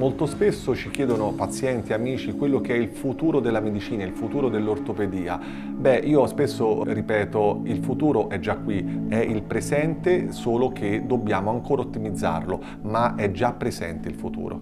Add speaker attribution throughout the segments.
Speaker 1: Molto spesso ci chiedono pazienti, amici, quello che è il futuro della medicina, il futuro dell'ortopedia. Beh, io spesso ripeto, il futuro è già qui, è il presente, solo che dobbiamo ancora ottimizzarlo, ma è già presente il futuro.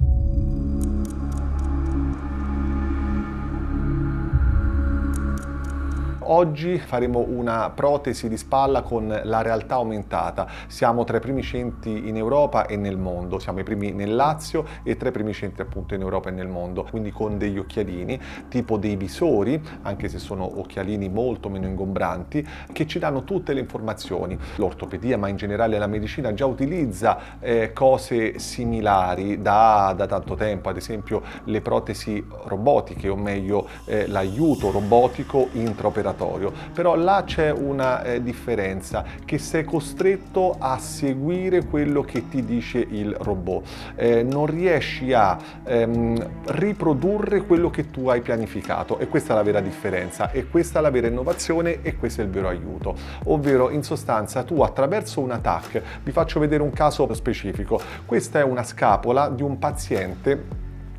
Speaker 1: Oggi faremo una protesi di spalla con la realtà aumentata. Siamo tra i primi centri in Europa e nel mondo, siamo i primi nel Lazio e tra i primi centri appunto in Europa e nel mondo, quindi con degli occhialini, tipo dei visori, anche se sono occhialini molto meno ingombranti, che ci danno tutte le informazioni. L'ortopedia, ma in generale la medicina, già utilizza cose similari da tanto tempo, ad esempio le protesi robotiche, o meglio l'aiuto robotico intraoperatorio. Però là c'è una differenza, che sei costretto a seguire quello che ti dice il robot, non riesci a riprodurre quello che tu hai pianificato, e questa è la vera differenza, e questa è la vera innovazione, e questo è il vero aiuto. Ovvero, in sostanza, tu attraverso una TAC, vi faccio vedere un caso specifico. Questa è una scapola di un paziente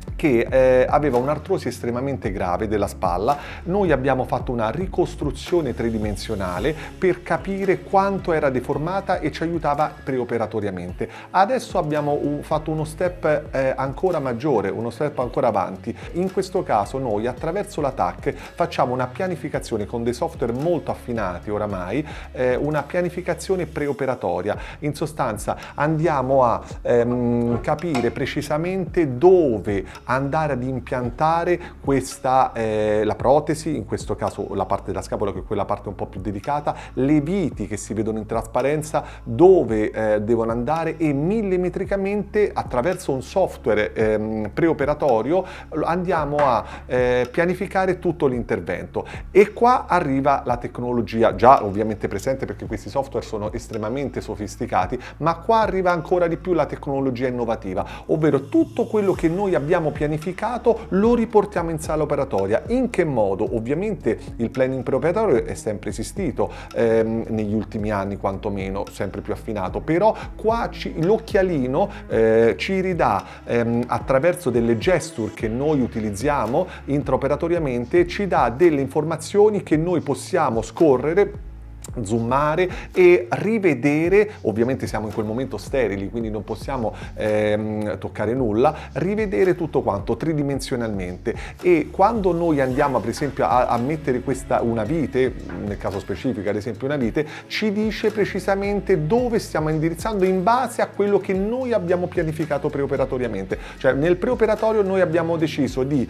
Speaker 1: che aveva un'artrosi estremamente grave della spalla. Noi abbiamo fatto una ricostruzione tridimensionale per capire quanto era deformata e ci aiutava preoperatoriamente. Adesso abbiamo fatto uno step ancora maggiore, uno step ancora avanti. In questo caso noi attraverso la TAC facciamo una pianificazione con dei software molto affinati oramai, una pianificazione preoperatoria. In sostanza andiamo a capire precisamente dove andare ad impiantare questa la protesi, in questo caso la parte della scapola, che è quella parte un po' più delicata, le viti che si vedono in trasparenza, dove devono andare, e millimetricamente attraverso un software preoperatorio andiamo a pianificare tutto l'intervento. E qua arriva la tecnologia, già ovviamente presente perché questi software sono estremamente sofisticati, ma qua arriva ancora di più la tecnologia innovativa, ovvero tutto quello che noi abbiamo pianificato lo riportiamo in sala operatoria. In che modo? Ovviamente il planning preoperatorio è sempre esistito negli ultimi anni, quantomeno sempre più affinato, però qua l'occhialino ci ridà attraverso delle gesture che noi utilizziamo intraoperatoriamente, ci dà delle informazioni che noi possiamo scorrere, zoomare e rivedere. Ovviamente siamo in quel momento sterili, quindi non possiamo toccare nulla, rivedere tutto quanto tridimensionalmente. E quando noi andiamo per esempio a mettere una vite, nel caso specifico ad esempio una vite, ci dice precisamente dove stiamo indirizzando in base a quello che noi abbiamo pianificato preoperatoriamente. Cioè nel preoperatorio noi abbiamo deciso di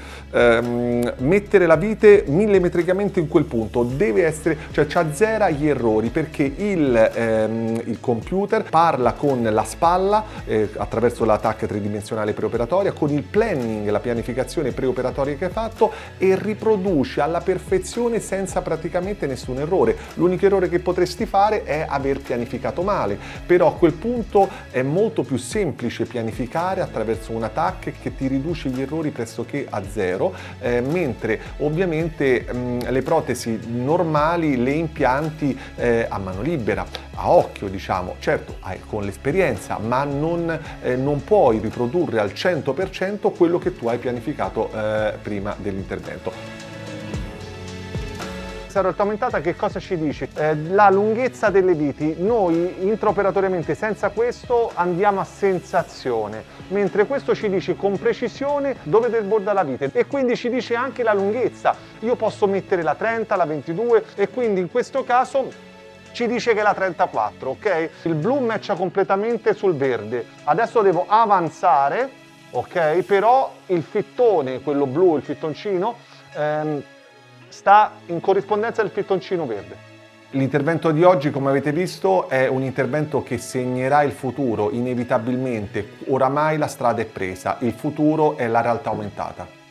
Speaker 1: mettere la vite millimetricamente in quel punto, deve essere, cioè ci azzera gli errori, perché il computer parla con la spalla attraverso la TAC tridimensionale preoperatoria, con il planning, la pianificazione preoperatoria che hai fatto, e riproduce alla perfezione senza praticamente nessun errore. L'unico errore che potresti fare è aver pianificato male, però a quel punto è molto più semplice pianificare attraverso una TAC che ti riduce gli errori pressoché a zero, mentre ovviamente le protesi normali le impianti a mano libera, a occhio, diciamo, certo con l'esperienza, ma non puoi riprodurre al 100% quello che tu hai pianificato prima dell'intervento. La realtà aumentata che cosa ci dice? La lunghezza delle viti, noi intraoperatoriamente senza questo andiamo a sensazione, mentre questo ci dice con precisione dove deborda la vite, e quindi ci dice anche la lunghezza. Io posso mettere la 30, la 22, e quindi in questo caso ci dice che è la 34, ok? Il blu matcha completamente sul verde. Adesso devo avanzare, ok? Però il fittone, quello blu, il fittoncino, sta in corrispondenza del fittoncino verde. L'intervento di oggi, come avete visto, è un intervento che segnerà il futuro, inevitabilmente. Oramai la strada è presa, il futuro è la realtà aumentata.